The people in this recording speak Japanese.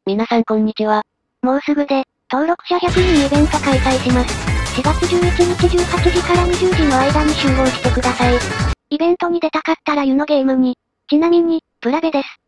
皆さんこんにちは。 もうすぐで、登録者100人イベント開催します。4月11日18時から20時の間に集合してください。イベントに出たかったら湯のゲームに。ちなみに、プラベです。